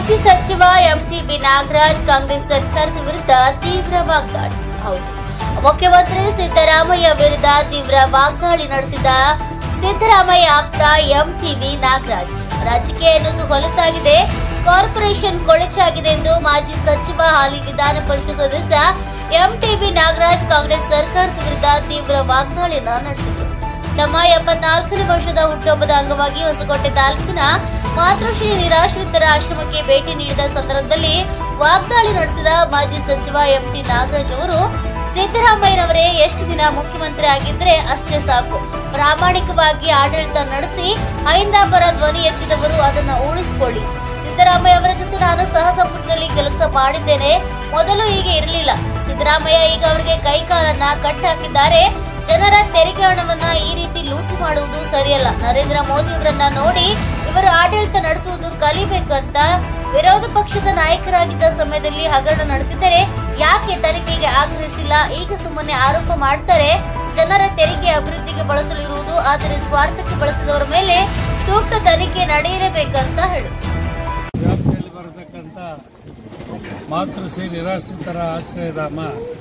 ಮಾಜಿ ಸಚಿವ ಎಂಟಿಬಿ ನಾಗರಾಜ್ ಕಾಂಗ್ರೆಸ್ ಸರ್ಕಾರದ ವಿರುದ್ಧ ತೀವ್ರ ವಾಗ್ದಾಳಿ. ಹೌದು, ಮುಖ್ಯಮಂತ್ರಿ ಸಿದ್ದರಾಮಯ್ಯ ವಿರುದ್ಧ ತೀವ್ರ ವಾಗ್ದಾಳಿ ನಡೆಸಿದ ಸಿದ್ದರಾಮಯ್ಯ ಆಪ್ತ ಎಂಟಿಬಿ ನಾಗರಾಜ್. ರಾಜಕೀಯ ಎನ್ನುವುದು ಹೊಲಸಾಗಿದೆ, ಕಾರ್ಪೊರೇಷನ್ ಕೊಳಚಾಗಿದೆ ಎಂದು ಮಾಜಿ ಸಚಿವ ಹಾಲಿ ವಿಧಾನ ಪರಿಷತ್ ಸದಸ್ಯ ಎಂಟಿಬಿ ನಾಗರಾಜ್ ಕಾಂಗ್ರೆಸ್ ಸರ್ಕಾರದ ವಿರುದ್ಧ ತೀವ್ರ ವಾಗ್ದಾಳಿಯನ್ನು ನಡೆಸಿದರು. ತಮ್ಮ 74ನೇ ವರ್ಷದ ಹುಟ್ಟುಹಬ್ಬದ ಅಂಗವಾಗಿ ಹೊಸಕೋಟೆ ತಾಲೂಕಿನ ಮಾತೃಶ್ರೀ ನಿರಾಶ್ರಿತರ ಆಶ್ರಮಕ್ಕೆ ಭೇಟಿ ನೀಡಿದ ಸಂದರ್ಭದಲ್ಲಿ ವಾಗ್ದಾಳಿ ನಡೆಸಿದ ಮಾಜಿ ಸಚಿವ ಎಂಟಿ ನಾಗರಾಜ್ ಅವರು, ಸಿದ್ದರಾಮಯ್ಯನವರೇ ಎಷ್ಟು ದಿನ ಮುಖ್ಯಮಂತ್ರಿ ಆಗಿದ್ರೆ ಅಷ್ಟೇ ಸಾಕು, ಪ್ರಾಮಾಣಿಕವಾಗಿ ಆಡಳಿತ ನಡೆಸಿ ಅಹಿಂದಾಪರ ಧ್ವನಿ ಎತ್ತಿದವರು ಅದನ್ನು ಉಳಿಸಿಕೊಳ್ಳಿ. ಸಿದ್ದರಾಮಯ್ಯ ಅವರ ಜೊತೆ ನಾನು ಸಹ ಸಂಪುಟದಲ್ಲಿ ಕೆಲಸ ಮಾಡಿದ್ದೇನೆ. ಮೊದಲು ಹೀಗೆ ಇರಲಿಲ್ಲ. ಸಿದ್ದರಾಮಯ್ಯ ಈಗ ಅವರಿಗೆ ಕೈಕಾಲನ್ನ ಕಟ್ಟಾಕಿದ್ದಾರೆ. ಜನರ ತೆರಿಗೆ ಹಣವನ್ನ ಈ ರೀತಿ ಲೂಟಿ ಮಾಡುವುದು ಸರಿಯಲ್ಲ. ನರೇಂದ್ರ ಮೋದಿ ಅವರನ್ನ ನೋಡಿ ಇವರು ಆಡಳಿತ ನಡೆಸುವುದು ಕಲಿಬೇಕಂತ ವಿರೋಧ ಪಕ್ಷದ ನಾಯಕರಾಗಿದ್ದ ಸಮಯದಲ್ಲಿ ಹಗರಣ ನಡೆಸಿದರೆ ಯಾಕೆ ತನಿಖೆಗೆ ಆಗ್ರಹಿಸಿಲ್ಲ? ಈಗ ಸುಮ್ಮನೆ ಆರೋಪ ಮಾಡ್ತಾರೆ. ಜನರ ತೆರಿಗೆ ಅಭಿವೃದ್ಧಿಗೆ ಬಳಸಲು ಇರುವುದು, ಆದರೆ ಸ್ವಾರ್ಥಕ್ಕೆ ಬಳಸಿದವರ ಮೇಲೆ ಸೂಕ್ತ ತನಿಖೆ ನಡೆಯಲೇಬೇಕಂತ ಹೇಳಿದರು. ವ್ಯಾಪ್ತಿಯಲ್ಲಿ ಬರತಕ್ಕಂಥ ಮಾತೃಶ್ರೀ ನಿರಾಶ್ರಿತರ ಆಶ್ರಯಧಾಮ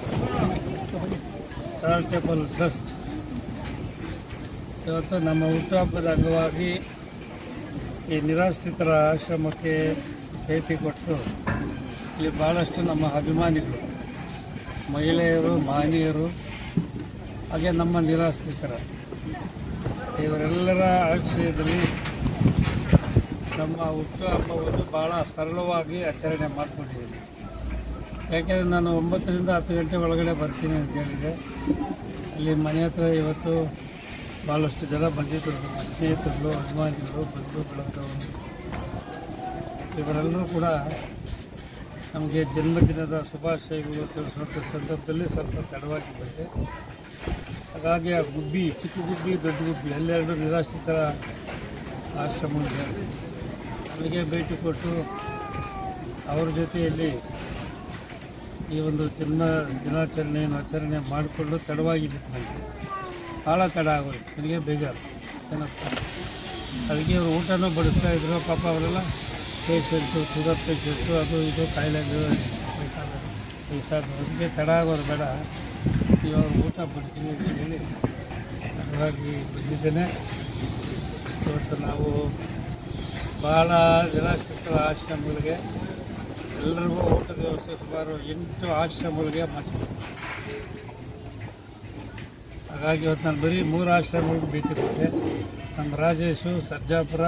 ಚಾರಿಟೇಬಲ್ ಟ್ರಸ್ಟ್ ಇವತ್ತು ನಮ್ಮ ಹುಟ್ಟುಹಬ್ಬದ ಅಂಗವಾಗಿ ಈ ನಿರಾಶ್ರಿತರ ಆಶ್ರಮಕ್ಕೆ ಭೇಟಿ ಕೊಟ್ಟು ಇಲ್ಲಿ ಭಾಳಷ್ಟು ನಮ್ಮ ಅಭಿಮಾನಿಗಳು, ಮಹಿಳೆಯರು, ಮಾನ್ಯರು, ಹಾಗೆ ನಮ್ಮ ನಿರಾಶ್ರಿತರ ಇವರೆಲ್ಲರ ಆಶ್ರಯದಲ್ಲಿ ನಮ್ಮ ಹುಟ್ಟುಹಬ್ಬವನ್ನು ಭಾಳ ಸರಳವಾಗಿ ಆಚರಣೆ ಮಾಡಿಕೊಂಡಿದ್ದೀನಿ. ಯಾಕೆಂದರೆ ನಾನು 9 ರಿಂದ 10 ಗಂಟೆ ಒಳಗಡೆ ಬರ್ತೀನಿ ಅಂತ ಹೇಳಿದೆ. ಅಲ್ಲಿ ಮನೆ ಹತ್ರ ಇವತ್ತು ಭಾಳಷ್ಟು ಜನ ಬಂದಿದ್ದರು, ಸ್ನೇಹಿತರು, ಅಭಿಮಾನಿಗಳು, ಬಂಧು ಬಳಗದವರು. ಇವರೆಲ್ಲರೂ ಕೂಡ ನಮಗೆ ಜನ್ಮದಿನದ ಶುಭಾಶಯಗಳು ತಿಳಿಸುವಂಥ ಸಂದರ್ಭದಲ್ಲಿ ಸ್ವಲ್ಪ ತಡವಾಗಿ ಬಂದೆ. ಹಾಗಾಗಿ ಆ ಗುಬ್ಬಿ, ಚಿಕ್ಕ ಗುಬ್ಬಿ, ದೊಡ್ಡ ಗುಬ್ಬಿ ಎಲ್ಲೆರಡು ನಿರಾಶ್ರಿತರ ಆಶ್ರಮ ಇದೆ. ಅಲ್ಲಿಗೆ ಭೇಟಿ ಕೊಟ್ಟು ಅವ್ರ ಜೊತೆಯಲ್ಲಿ ಈ ಒಂದು ದಿನಾಚರಣೆಯನ್ನು ಆಚರಣೆ ಮಾಡಿಕೊಂಡು ತಡವಾಗಿದ್ದು ನನಗೆ ಭಾಳ ತಡ ಆಗೋಯ್ತು. ನನಗೆ ಬೇಜಾರು ಏನಪ್ಪ. ಅದಕ್ಕೆ ಅವರು ಊಟನೂ ಬಡಿಸ್ತಾ ಇದ್ರು. ಪಾಪ ಅವರೆಲ್ಲ ಪೇಷೆಂಟು, ಶುಗರ್ ಪೇಷೆಂಟು, ಅದು ಇದು ಕಾಯಿಲೆಗಳು ವಯಸ್ಸಾದ್ರು. ಅದಕ್ಕೆ ತಡ ಆಗೋರು ಬೇಡ, ಇವಾಗ ಊಟ ಬಡಿಸ್ತೀನಿ ಅಂತ ಹೇಳಿ ಹಾಗಾಗಿ ಬಂದಿದ್ದೇನೆ. ಇವತ್ತು ನಾವು ಭಾಳ ನಿರಾಶ್ರಿತರ ಆಶ್ರಮಗಳಿಗೆ ಎಲ್ಲರಿಗೂ ಊಟದ ವ್ಯವಸ್ಥೆ ಸುಮಾರು 8 ಆಶ್ರಮಗಳಿಗೆ ಮಾಡಿಸಿದ್ವಿ. ಹಾಗಾಗಿ ಇವತ್ತು ನಾನು ಬರೀ 3 ಆಶ್ರಮಗಳಿಗೆ ಭೇಟಿ ಕೊಟ್ಟೆ. ನಮ್ಮ ರಾಜೇಶು, ಸರ್ಜಾಪುರ,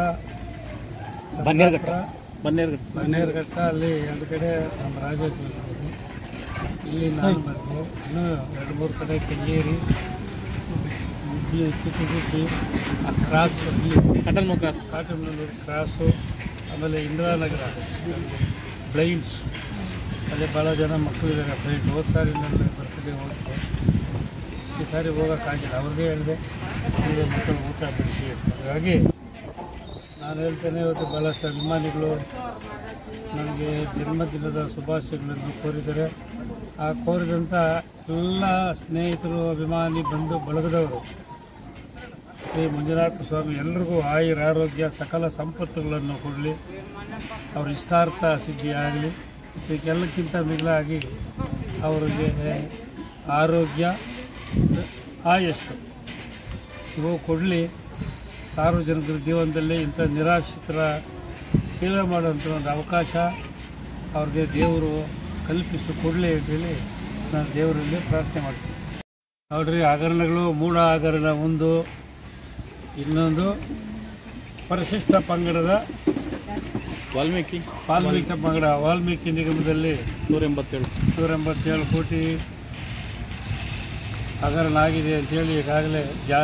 ಬನ್ನೇರುಘಟ್ಟ, ಅಲ್ಲಿ 2 ಕಡೆ ನಮ್ಮ ರಾಜೇಶ್ ಬಂದಿದ್ದೀನಿ. ಇಲ್ಲಿ ನಾನು ಬಂದೆ. ಇನ್ನೂ 2-3 ಕಡೆ ಕೆಂಗೇರಿ, ಗುಬ್ಬಿ, ಚಿಕ್ಕ ಗುಬ್ಬಿ, ಆ ಕ್ರಾಸ್, ಕಾಟನ್ಮೂರು ಕ್ರಾಸು, ಆಮೇಲೆ ಇಂದಿರಾನಗರ ಬ್ಲೈಂಡ್ಸ್, ಅಲ್ಲಿ ಭಾಳ ಜನ ಮಕ್ಕಳಿದ್ದಾರೆ ಬ್ಲೈಂಡ್. ಹೋದ ಸಾರಿ ನನ್ನ ಬರ್ತ್ಡೇ ಹೋಗಿದ್ದೆ, ಈ ಸಾರಿ ಹೋಗೋಕ್ಕಾಗಿಲ್ಲ. ಅವ್ರಿಗೆ ಹೇಳಿದೆ ಈಗ ಮಕ್ಕಳು ಊಟ ಬಿಡಿಸಿ. ಹಾಗಾಗಿ ನಾನು ಹೇಳ್ತೇನೆ, ಇವತ್ತು ಭಾಳಷ್ಟು ಅಭಿಮಾನಿಗಳು ನನಗೆ ಜನ್ಮದಿನದ ಶುಭಾಶಯಗಳನ್ನು ಕೋರಿದ್ದಾರೆ. ಆ ಕೋರಿದಂಥ ಎಲ್ಲ ಸ್ನೇಹಿತರು, ಅಭಿಮಾನಿ, ಬಂಧು ಬಳಗದವರು, ಶ್ರೀ ಮಂಜುನಾಥ ಸ್ವಾಮಿ ಎಲ್ರಿಗೂ ಆಯುರ ಆರೋಗ್ಯ ಸಕಲ ಸಂಪತ್ತುಗಳನ್ನು ಕೊಡಲಿ, ಅವ್ರ ಇಷ್ಟಾರ್ಥ ಸಿದ್ಧಿಯಾಗಲಿ. ಇದಕ್ಕೆಲ್ಲಕ್ಕಿಂತ ಮಿಗಿಲಾಗಿ ಅವರಿಗೆ ಆರೋಗ್ಯ, ಆಯಸ್ಸು ಇವು ಕೊಡಲಿ. ಸಾರ್ವಜನಿಕರ ಜೀವನದಲ್ಲಿ ಇಂಥ ನಿರಾಶ್ರಿತರ ಸೇವೆ ಮಾಡುವಂಥ ಒಂದು ಅವಕಾಶ ಅವ್ರಿಗೆ ದೇವರು ಕಲ್ಪಿಸಿ ಕೊಡಲಿ ಅಂತೇಳಿ ನಾನು ದೇವರಲ್ಲಿ ಪ್ರಾರ್ಥನೆ ಮಾಡ್ತೀನಿ. ನೋಡ್ರಿ, ಹಗರಣಗಳು, ಮೂಢ ಹಗರಣ ಒಂದು, ಇನ್ನೊಂದು ಪರಿಶಿಷ್ಟ ಪಂಗಡದ ವಾಲ್ಮೀಕಿ ಪಂಗಡ ವಾಲ್ಮೀಕಿ ನಿಗಮದಲ್ಲಿ 187 ಕೋಟಿ ಹಗರಣ ಆಗಿದೆ ಅಂತೇಳಿ ಈಗಾಗಲೇ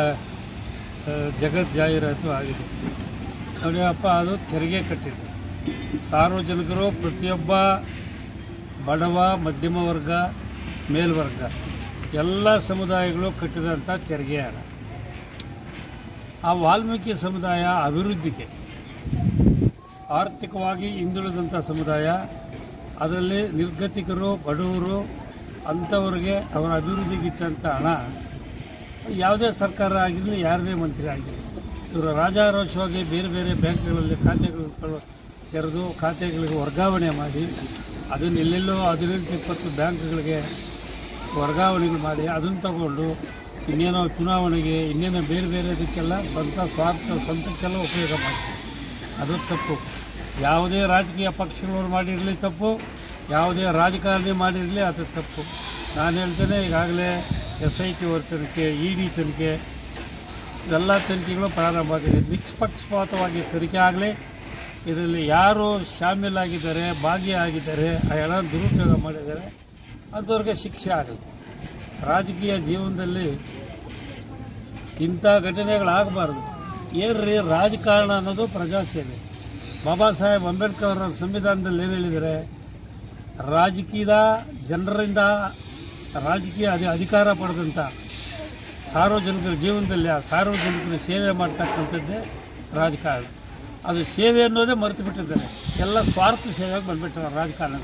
ಜಗತ್ ಜಾಹೀರಾತು ಆಗಿದೆ. ನೋಡಿ ಅಪ್ಪ, ಅದು ತೆರಿಗೆ ಕಟ್ಟಿದೆ. ಸಾರ್ವಜನಿಕರು, ಪ್ರತಿಯೊಬ್ಬ ಬಡವ, ಮಧ್ಯಮ ವರ್ಗ, ಮೇಲ್ವರ್ಗ ಎಲ್ಲ ಸಮುದಾಯಗಳು ಕಟ್ಟಿದಂಥ ತೆರಿಗೆ ಹಣ. ಆ ವಾಲ್ಮೀಕಿ ಸಮುದಾಯ ಅಭಿವೃದ್ಧಿಗೆ, ಆರ್ಥಿಕವಾಗಿ ಹಿಂದುಳಿದಂಥ ಸಮುದಾಯ, ಅದರಲ್ಲಿ ನಿರ್ಗತಿಕರು, ಬಡವರು, ಅಂಥವ್ರಿಗೆ ಅವರ ಅಭಿವೃದ್ಧಿಗೆ ಇಟ್ಟಂಥ ಹಣ ಯಾವುದೇ ಸರ್ಕಾರ ಆಗಿರಲಿ, ಯಾರದೇ ಮಂತ್ರಿ ಆಗಿರಲಿ, ಇವರು ರಾಜಾರೋಷವಾಗಿ ಬೇರೆ ಬೇರೆ ಬ್ಯಾಂಕ್ಗಳಲ್ಲಿ ಖಾತೆಗಳು ತೆರೆದು ಖಾತೆಗಳಿಗೆ ವರ್ಗಾವಣೆ ಮಾಡಿ ಅದನ್ನು ಎಲ್ಲೆಲ್ಲೋ 18-20 ಬ್ಯಾಂಕ್ಗಳಿಗೆ ವರ್ಗಾವಣೆಗಳು ಮಾಡಿ ಅದನ್ನು ತಗೊಂಡು ಇನ್ನೇನೋ ಚುನಾವಣೆಗೆ ಇನ್ನೇನೋ ಬೇರೆ ಬೇರೆದಕ್ಕೆಲ್ಲ ಸ್ವಂತ ಸ್ವಂತಕ್ಕೆಲ್ಲ ಉಪಯೋಗ ಮಾಡಿ ಅದು ತಪ್ಪು. ಯಾವುದೇ ರಾಜಕೀಯ ಪಕ್ಷಗಳವರು ಮಾಡಿರಲಿ ತಪ್ಪು, ಯಾವುದೇ ರಾಜಕಾರಣಿ ಮಾಡಿರಲಿ ಅದು ತಪ್ಪು. ನಾನು ಹೇಳ್ತೇನೆ, ಈಗಾಗಲೇ SIT ತನಿಖೆ, ED ತನಿಖೆ ಎಲ್ಲ ತನಿಖೆಗಳು ಪ್ರಾರಂಭ ಆಗಿದೆ. ನಿಷ್ಪಕ್ಷಪಾತವಾಗಿ ತನಿಖೆ ಆಗಲಿ, ಇದರಲ್ಲಿ ಯಾರು ಶಾಮೀಲಾಗಿದ್ದಾರೆ, ಭಾಗಿಯಾಗಿದ್ದಾರೆ, ಆ ಹಣ ದುರುಪಯೋಗ ಮಾಡಿದ್ದಾರೆ ಅಂಥವ್ರಿಗೆ ಶಿಕ್ಷೆ ಆಗಲಿ. ರಾಜಕೀಯ ಜೀವನದಲ್ಲಿ ಇಂಥ ಘಟನೆಗಳಾಗಬಾರ್ದು. ಏನ್ರಿ ರಾಜಕಾರಣ ಅನ್ನೋದು ಪ್ರಜಾಸೇವೆ. ಬಾಬಾ ಸಾಹೇಬ್ ಅಂಬೇಡ್ಕರ್ ಅವರ ಸಂವಿಧಾನದಲ್ಲಿ ಏನು ಹೇಳಿದ್ದಾರೆ? ರಾಜಕೀಯದ ಜನರಿಂದ ರಾಜಕೀಯ ಅಧಿಕಾರ ಪಡೆದಂಥ ಸಾರ್ವಜನಿಕರ ಜೀವನದಲ್ಲಿ ಆ ಸಾರ್ವಜನಿಕರ ಸೇವೆ ಮಾಡ್ತಕ್ಕಂಥದ್ದೇ ರಾಜಕಾರಣ. ಅದು ಸೇವೆ ಅನ್ನೋದೇ ಮರೆತು ಬಿಟ್ಟಿದ್ದಾರೆ. ಎಲ್ಲ ಸ್ವಾರ್ಥ ಸೇವೆಗೆ ಬಂದುಬಿಟ್ಟಿದ್ದಾರೆ ರಾಜಕಾರಣ.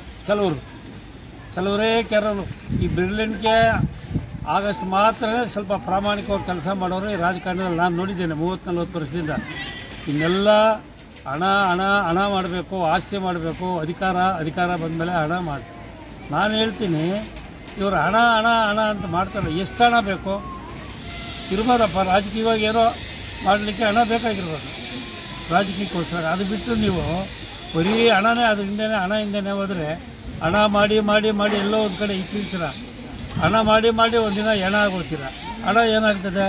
ಕೆಲವರೇ ಈ ಬ್ರಿಲಿಯಂಟ್ಗೆ ಆಗಸ್ಟ್ ಮಾತ್ರ ಸ್ವಲ್ಪ ಪ್ರಾಮಾಣಿಕವಾಗಿ ಕೆಲಸ ಮಾಡೋರು ಈ ರಾಜಕಾರಣದಲ್ಲಿ ನಾನು ನೋಡಿದ್ದೇನೆ 30-40 ವರ್ಷದಿಂದ. ಇನ್ನೆಲ್ಲ ಹಣ ಹಣ ಹಣ ಮಾಡಬೇಕು, ಆಸ್ತಿ ಮಾಡಬೇಕು, ಅಧಿಕಾರ ಬಂದಮೇಲೆ ಹಣ ಮಾಡಿ. ನಾನು ಹೇಳ್ತೀನಿ, ಇವರು ಹಣ ಹಣ ಹಣ ಅಂತ ಮಾಡ್ತಾರೆ. ಎಷ್ಟು ಹಣ ಬೇಕು ಇರ್ಬೋದಪ್ಪ. ರಾಜಕೀಯವಾಗಿ ಏನೋ ಮಾಡಲಿಕ್ಕೆ ಹಣ ಬೇಕಾಗಿರ್ಬೋದು ರಾಜಕೀಯಕ್ಕೋಸ್ಕರ. ಅದು ಬಿಟ್ಟು ನೀವು ಬರೀ ಹಣನೇ ಅದು ಹಿಂದೆನೇ ಹಣ ಹಿಂದೆನೇ ಹೋದರೆ ಹಣ ಮಾಡಿ ಮಾಡಿ ಮಾಡಿ ಎಲ್ಲೋ ಒಂದು ಕಡೆ ಇಟ್ಟಿರ್ತೀರ. ಹಣ ಮಾಡಿ ಮಾಡಿ ಒಂದಿನ ಹೆಣ ಆಗೋಗ್ತೀರ. ಹಣ ಏನಾಗ್ತದೆ?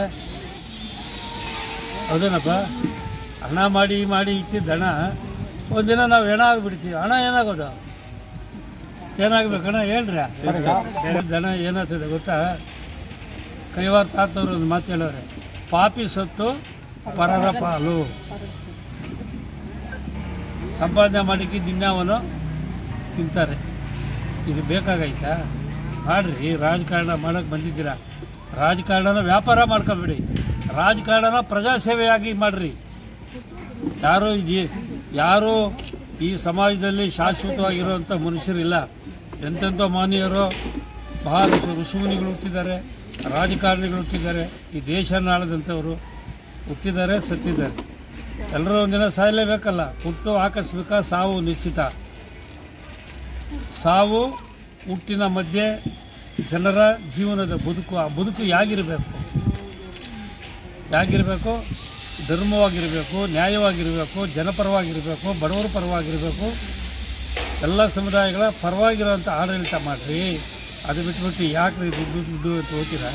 ಹೌದೇನಪ್ಪ? ಹಣ ಮಾಡಿ ಮಾಡಿ ಇಟ್ಟಿದ್ದ ಹಣ ಒಂದಿನ ನಾವು ಹೆಣ ಆಗಿಬಿಡ್ತೀವಿ. ಹಣ ಏನಾಗೋದು? ಏನಾಗಬೇಕು ಹಣ ಹೇಳ್ರಿ? ದನ ಏನಾಗ್ತದೆ ಗೊತ್ತಾ? ಕೈವಾರ ತಾತವ್ರು ಒಂದು ಮಾತು ಹೇಳೋರೆ, ಪಾಪಿ ಸತ್ತು ಪರರ ಪಾಲು. ಸಂಪಾದನೆ ಮಾಡಿಕ್ಕೆ ದಿನವನು ತಿಂತಾರೆ. ಇದು ಬೇಕಾಗೈತಾ? ಮಾಡ್ರಿ. ರಾಜಕಾರಣ ಮಾಡೋಕ್ಕೆ ಬಂದಿದ್ದೀರಾ, ರಾಜಕಾರಣನ ವ್ಯಾಪಾರ ಮಾಡ್ಕೊಬೇಡಿ, ರಾಜಕಾರಣನ ಪ್ರಜಾಸೇವೆಯಾಗಿ ಮಾಡಿರಿ. ಯಾರು ಈ ಸಮಾಜದಲ್ಲಿ ಶಾಶ್ವತವಾಗಿರುವಂಥ ಮನುಷ್ಯರಿಲ್ಲ. ಎಂತೆಂಥ ಮಾನೀಯರು, ಬಹಳ ಋಷಿಮುನಿಗಳು ಹುಟ್ಟಿದ್ದಾರೆ, ರಾಜಕಾರಣಿಗಳು ಹುಟ್ಟಿದ್ದಾರೆ, ಈ ದೇಶನ ಆಳದಂಥವರು ಹುಟ್ಟಿದ್ದಾರೆ, ಸತ್ತಿದ್ದಾರೆ. ಎಲ್ಲರೂ ಒಂದಿನ ಸಾಯಲೇಬೇಕಲ್ಲ. ಹುಟ್ಟು ಆಕಸ್ಮಿಕ, ಸಾವು ನಿಶ್ಚಿತ. ಸಾವು ಹುಟ್ಟಿನ ಮಧ್ಯೆ ಜನರ ಜೀವನದ ಬದುಕು, ಆ ಬದುಕು ಹೇಗಿರಬೇಕು? ಧರ್ಮವಾಗಿರಬೇಕು, ನ್ಯಾಯವಾಗಿರಬೇಕು, ಜನಪರವಾಗಿರಬೇಕು, ಬಡವರ ಪರವಾಗಿರಬೇಕು, ಎಲ್ಲ ಸಮುದಾಯಗಳ ಪರವಾಗಿರೋಂಥ ಆಡಳಿತ ಮಾಡಿರಿ. ಅದು ಬಿಟ್ಬಿಟ್ಟು ಯಾಕ್ರಿ ದುಡ್ಡು ಅಂತ ಹೋಗ್ತೀರಾ?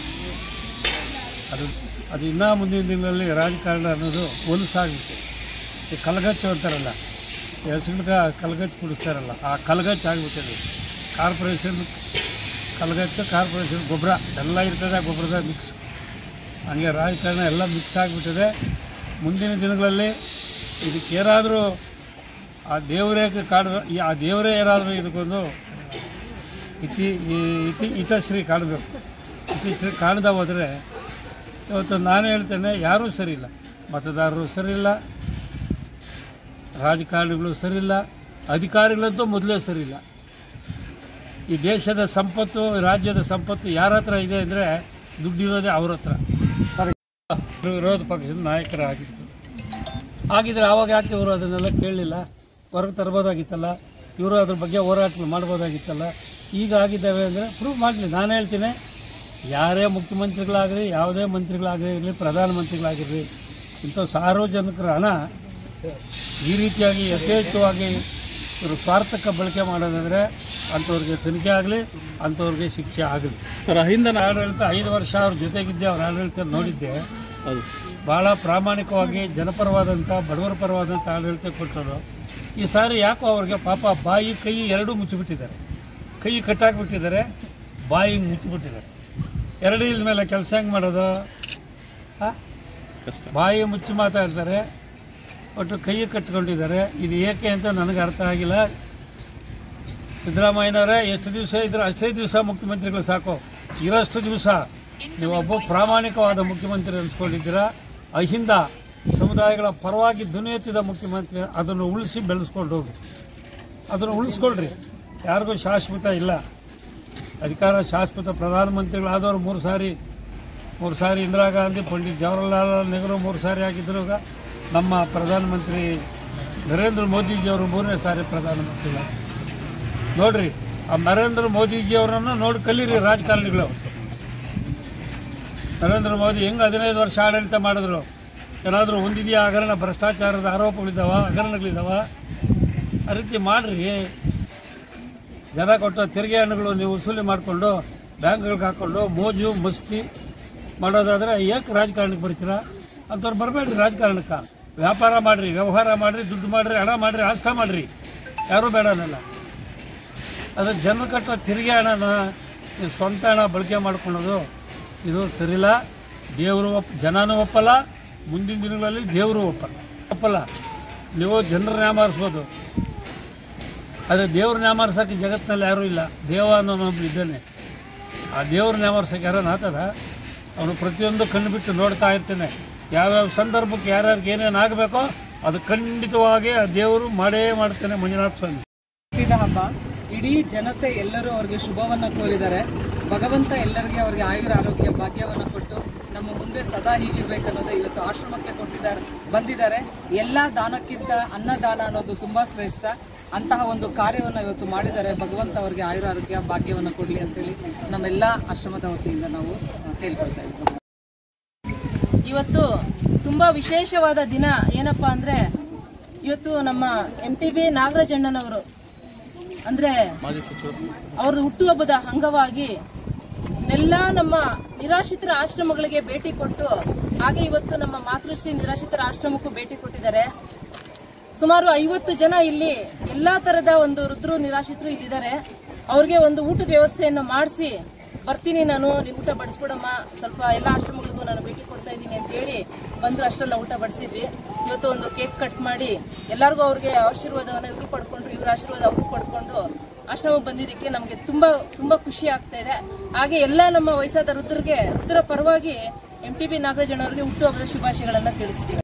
ಅದು ಇನ್ನೂ ಮುಂದಿನ ದಿನಗಳಲ್ಲಿ ರಾಜಕಾರಣ ಅನ್ನೋದು ಹೊಲಸಾಗುತ್ತೆ. ಈ ಕಲಗಚ್ಚು ಅಂತಾರಲ್ಲ, ಹೆಸರುಗ ಕಲಗಚ್ಚು ಕುಡಿಸ್ತಾರಲ್ಲ, ಆ ಕಲಗಚ್ಚು ಆಗಿಬಿಟ್ಟಿದೆ. ಕಾರ್ಪೊರೇಷನ್ ಕಲಗಚ್ಚು, ಕಾರ್ಪೊರೇಷನ್ ಗೊಬ್ಬರ ಎಲ್ಲ ಇರ್ತದೆ, ಗೊಬ್ಬರದ ಮಿಕ್ಸ್. ಹಂಗೆ ರಾಜಕಾರಣ ಎಲ್ಲ ಮಿಕ್ಸ್ ಆಗಿಬಿಟ್ಟಿದೆ. ಮುಂದಿನ ದಿನಗಳಲ್ಲಿ ಇದಕ್ಕೇನಾದರೂ ಆ ದೇವರೇ ಏನಾದರೂ ಇದಕ್ಕೊಂದು ಹಿತಶ್ರೀ ಕಾಣಬೇಕು. ಹಿತಶ್ರೀ ಕಾಣದ ಹೋದರೆ ಇವತ್ತು ನಾನು ಹೇಳ್ತೇನೆ, ಯಾರೂ ಸರಿಯಿಲ್ಲ. ಮತದಾರರು ಸರಿಯಿಲ್ಲ, ರಾಜಕಾರಣಿಗಳು ಸರಿಯಿಲ್ಲ, ಅಧಿಕಾರಿಗಳಂತೂ ಮೊದಲೇ ಸರಿಯಿಲ್ಲ. ಈ ದೇಶದ ಸಂಪತ್ತು, ರಾಜ್ಯದ ಸಂಪತ್ತು ಯಾರ ಹತ್ರ ಇದೆ ಅಂದರೆ ದುಡ್ಡಿರೋದೇ ಅವ್ರ ಹತ್ರ. ವಿರೋಧ ಪಕ್ಷದ ನಾಯಕರಾಗಿದ್ದರೆ ಆವಾಗ ಯಾಕೆ ಇವರು ಅದನ್ನೆಲ್ಲ ಕೇಳಲಿಲ್ಲ? ಹೊರಗೆ ತರ್ಬೋದಾಗಿತ್ತಲ್ಲ, ಇವರು ಅದ್ರ ಬಗ್ಗೆ ಹೋರಾಟಗಳು ಮಾಡ್ಬೋದಾಗಿತ್ತಲ್ಲ. ಈಗ ಆಗಿದ್ದಾವೆ ಅಂದರೆ ಪ್ರೂವ್ ಮಾಡಲಿ. ನಾನು ಹೇಳ್ತೀನಿ, ಯಾರೇ ಮುಖ್ಯಮಂತ್ರಿಗಳಾಗಲಿ, ಯಾವುದೇ ಮಂತ್ರಿಗಳಾಗಿರಲಿ, ಪ್ರಧಾನಮಂತ್ರಿಗಳಾಗಿರಲಿ, ಇಂಥ ಸಾರ್ವಜನಿಕರ ಹಣ ಈ ರೀತಿಯಾಗಿ ಯಥೇಚ್ಛವಾಗಿ ಇವರು ಸ್ವಾರ್ಥಕ್ಕೆ ಬಳಕೆ ಮಾಡೋದಂದರೆ ಅಂಥವ್ರಿಗೆ ತನಿಖೆ ಆಗಲಿ, ಅಂಥವ್ರಿಗೆ ಶಿಕ್ಷೆ ಆಗಲಿ. ಸರ್, ಹಿಂದೆ ಆಡಳಿತ 5 ವರ್ಷ ಅವ್ರ ಜೊತೆಗಿದ್ದೆ, ಅವ್ರ ಆಡಳಿತ ನೋಡಿದ್ದೆ. ಭಾಳ ಪ್ರಾಮಾಣಿಕವಾಗಿ ಜನಪರವಾದಂಥ, ಬಡವರ ಪರವಾದಂಥ ಆಡಳಿತ ಕೊಟ್ಟರು. ಈ ಸಾರಿ ಯಾಕೋ ಅವ್ರಿಗೆ ಪಾಪ ಬಾಯಿ ಕೈ ಎರಡೂ ಮುಚ್ಚಿಬಿಟ್ಟಿದ್ದಾರೆ. ಕೈ ಕಟ್ಟಾಕ್ಬಿಟ್ಟಿದ್ದಾರೆ, ಬಾಯಿ ಮುಚ್ಚಿಬಿಟ್ಟಿದ್ದಾರೆ. ಎರಡು ಇಲ್ ಮೇಲೆ ಕೆಲಸ ಹೆಂಗೆ ಮಾಡೋದು? ಬಾಯಿ ಮುಚ್ಚಿ ಮಾತಾಡ್ತಾರೆ, ಒಟ್ಟು ಕೈ ಕಟ್ಕೊಂಡಿದ್ದಾರೆ. ಇದು ಏಕೆ ಅಂತ ನನಗೆ ಅರ್ಥ ಆಗಿಲ್ಲ. ಸಿದ್ದರಾಮಯ್ಯನವರೇ ಎಷ್ಟು ದಿವಸ ಇದ್ರೆ ಅಷ್ಟೇ ದಿವಸ ಮುಖ್ಯಮಂತ್ರಿಗಳು ಸಾಕು. ಇರೋಷ್ಟು ದಿವಸ ನೀವೊಬ್ಬ ಪ್ರಾಮಾಣಿಕವಾದ ಮುಖ್ಯಮಂತ್ರಿ ಅನ್ಸ್ಕೊಂಡಿದ್ದೀರಾ. ಅಹಿಂದ ಸಮುದಾಯಗಳ ಪರವಾಗಿ ಧ್ವನಿ ಎತ್ತಿದ ಮುಖ್ಯಮಂತ್ರಿ. ಅದನ್ನು ಉಳಿಸಿ ಬೆಳೆಸ್ಕೊಂಡು ಹೋಗಿ, ಅದನ್ನು ಉಳಿಸ್ಕೊಳ್ರಿ. ಯಾರಿಗೂ ಶಾಶ್ವತ ಇಲ್ಲ ಅಧಿಕಾರ. ಶಾಶ್ವತ ಪ್ರಧಾನಮಂತ್ರಿಗಳಾದವರು 3 ಸಾರಿ ಇಂದಿರಾ ಗಾಂಧಿ, ಪಂಡಿತ್ ಜವಾಹರ್ಲಾಲ್ ನೆಹರು 3 ಸಾರಿ ಆಗಿದ್ರು. ನಮ್ಮ ಪ್ರಧಾನಮಂತ್ರಿ ನರೇಂದ್ರ ಮೋದಿಜಿಯವರು 3ನೇ ಸಾರಿ ಪ್ರಧಾನಮಂತ್ರಿ. ನೋಡ್ರಿ, ಆ ನರೇಂದ್ರ ಮೋದಿಜಿಯವರನ್ನು ನೋಡಿ ಕಲೀರಿ ರಾಜಕಾರಣಿಗಳು. ನರೇಂದ್ರ ಮೋದಿ ಹೆಂಗೆ 15 ವರ್ಷ ಆಡಳಿತ ಮಾಡಿದ್ರು? ಏನಾದರೂ ಒಂದಿದೆಯಾ ಹಗರಣ, ಭ್ರಷ್ಟಾಚಾರದ ಆರೋಪಗಳಿದ್ದಾವ, ಹಗರಣಗಳಿದ್ದಾವ? ಆ ರೀತಿ ಮಾಡ್ರಿ. ಜನ ಕೊಟ್ಟ ತೆರಿಗೆ ಹಣ್ಣುಗಳು ನೀವು ವಸೂಲಿ ಮಾಡಿಕೊಂಡು ಬ್ಯಾಂಕ್ಗಳಿಗೆ ಹಾಕ್ಕೊಂಡು ಮೋಜು ಮಸ್ತಿ ಮಾಡೋದಾದ್ರೆ ಏಕೆ ರಾಜಕಾರಣಕ್ಕೆ ಬರ್ತೀರಾ? ಅಂಥವ್ರು ಬರಬೇಡ್ರಿ ರಾಜಕಾರಣಕ್ಕೆ. ವ್ಯಾಪಾರ ಮಾಡಿರಿ, ವ್ಯವಹಾರ ಮಾಡಿರಿ, ದುಡ್ಡು ಮಾಡಿರಿ, ಹಣ ಮಾಡಿರಿ, ಆಸ್ತ ಮಾಡಿರಿ, ಯಾರೂ ಬೇಡ ಅನ್ನಲ್ಲ. ಅದು ಜನ ಕಟ್ಟೋ ತೆರಿಗೆ ಹಣನ ಸ್ವಂತ ಹಣ ಬಳಕೆ ಮಾಡ್ಕೊಳ್ಳೋದು ಇದು ಸರಿಲ್ಲ. ದೇವರು ಜನನೂ ಒಪ್ಪಲ್ಲ, ಮುಂದಿನ ದಿನಗಳಲ್ಲಿ ದೇವರು ಒಪ್ಪಲ್ಲ. ನೀವು ಜನರ ನ್ಯಾಮಾರಿಸ್ಬೋದು, ಆದರೆ ದೇವ್ರ ನ್ಯಾಮಾರ್ಸೋಕ್ಕೆ ಜಗತ್ತಿನಲ್ಲಿ ಯಾರೂ ಇಲ್ಲ. ದೇವ ಅನ್ನೋನೊಬ್ಬ ಇದ್ದಾನೆ. ಆ ದೇವ್ರ ನ್ಯಾಮಾರ್ಸೋಕ್ಕೆ ಯಾರನ್ನ ಆತದ? ಅವನು ಪ್ರತಿಯೊಂದು ಕಣ್ಣು ಬಿಟ್ಟು ನೋಡ್ತಾ ಇರ್ತಾನೆ. ಯಾವ್ಯಾವ ಸಂದರ್ಭಕ್ಕೆ ಯಾರ್ಯಾರಿಗೆ ಏನೇನು ಆಗಬೇಕೋ ಅದು ಖಂಡಿತವಾಗಿ ಆ ದೇವರು ಮಾಡೇ ಮಾಡ್ತಾನೆ. ಮಂಜುನಾಥ ಸ್ವಾಮಿ ಹಬ್ಬ ಇಡೀ ಜನತೆ ಎಲ್ಲರೂ ಅವರಿಗೆ ಶುಭವನ್ನ ಕೋರಿದ್ದಾರೆ. ಭಗವಂತ ಎಲ್ಲರಿಗೆ ಅವರಿಗೆ ಆಯುರ ಆರೋಗ್ಯ ಭಾಗ್ಯವನ್ನ ಕೊಟ್ಟು ನಮ್ಮ ಮುಂದೆ ಸದಾ ಹೀಗಿರ್ಬೇಕನ್ನೋದು ಇವತ್ತು ಆಶ್ರಮಕ್ಕೆ ಬಂದಿದ್ದಾರೆ. ಎಲ್ಲಾ ದಾನಕ್ಕಿಂತ ಅನ್ನದಾನ ಅನ್ನೋದು ತುಂಬಾ ಶ್ರೇಷ್ಠ. ಅಂತಹ ಒಂದು ಕಾರ್ಯವನ್ನು ಇವತ್ತು ಮಾಡಿದ್ದಾರೆ. ಭಗವಂತ ಅವರಿಗೆ ಆಯುರ ಆರೋಗ್ಯ ಭಾಗ್ಯವನ್ನು ಕೊಡಲಿ ಅಂತೇಳಿ ನಮ್ಮೆಲ್ಲ ಆಶ್ರಮದ ವತಿಯಿಂದ ನಾವು ಕೇಳ್ಕೊಳ್ತಾ ಇದ್ದೀವಿ. ಇವತ್ತು ತುಂಬಾ ವಿಶೇಷವಾದ ದಿನ. ಏನಪ್ಪಾ ಅಂದ್ರೆ ಇವತ್ತು ನಮ್ಮ MTB ನಾಗರಾಜಣ್ಣನವರು ಅಂದ್ರೆ ಅವ್ರದ್ದು ಹುಟ್ಟುಹಬ್ಬದ ಅಂಗವಾಗಿ ಎಲ್ಲ ನಮ್ಮ ನಿರಾಶ್ರಿತರ ಆಶ್ರಮಗಳಿಗೆ ಭೇಟಿ ಕೊಟ್ಟು, ಹಾಗೆ ಇವತ್ತು ನಮ್ಮ ಮಾತೃಶ್ರೀ ನಿರಾಶ್ರಿತರ ಆಶ್ರಮಕ್ಕೂ ಭೇಟಿ ಕೊಟ್ಟಿದ್ದಾರೆ. ಸುಮಾರು 50 ಜನ ಇಲ್ಲಿ ಎಲ್ಲಾ ತರದ ಒಂದು ವೃದ್ಧರು ನಿರಾಶ್ರಿತರು ಇಲ್ಲಿದ್ದಾರೆ. ಅವ್ರಿಗೆ ಒಂದು ಊಟದ ವ್ಯವಸ್ಥೆಯನ್ನು ಮಾಡಿಸಿ ಬರ್ತೀನಿ ನಾನು, ನೀವು ಊಟ ಬಡಿಸ್ಕೊಡಮ್ಮ, ಸ್ವಲ್ಪ ಎಲ್ಲ ಆಶ್ರಮಗಳಿಗೂ ನಾನು ಭೇಟಿ ಕೊಡ್ತಾ ಇದ್ದೀನಿ ಅಂತ ಹೇಳಿ ಬಂದ್ರು. ಅಷ್ಟೆಲ್ಲ ಊಟ ಬಡಿಸಿದ್ವಿ. ಇವತ್ತು ಒಂದು ಕೇಕ್ ಕಟ್ ಮಾಡಿ ಎಲ್ಲರಿಗೂ ಅವ್ರಿಗೆ ಆಶೀರ್ವಾದವನ್ನು ಇವರು ಪಡ್ಕೊಂಡ್ರು, ಇವ್ರ ಆಶೀರ್ವಾದ ಅವರು ಪಡ್ಕೊಂಡು ಆಶ್ರಮಕ್ಕೆ ಬಂದಿದ್ದಕ್ಕೆ ನಮಗೆ ತುಂಬಾ ತುಂಬಾ ಖುಷಿ ಆಗ್ತಾ ಇದೆ. ಹಾಗೆ ಎಲ್ಲ ನಮ್ಮ ವಯಸ್ಸಾದ ವೃದ್ಧರ ಪರವಾಗಿ MTB ನಾಗರಾಜಣ್ಣವರಿಗೆ ಹುಟ್ಟುಹಬ್ಬದ ಶುಭಾಶಯಗಳನ್ನ ತಿಳಿಸ್ತೀವಿ.